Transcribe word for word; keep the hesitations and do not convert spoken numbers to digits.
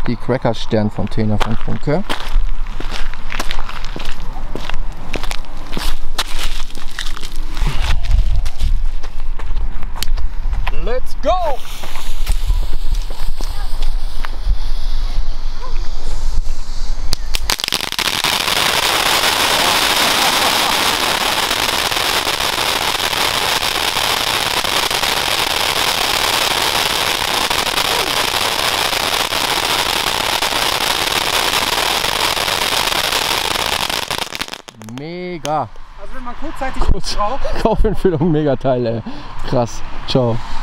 die Cracker-Stern-Fontäne von Funke. Let's go! Mega! Also wenn man kurzzeitig braucht. Kaufempfehlung, mega Teil, ey. Krass. Ciao.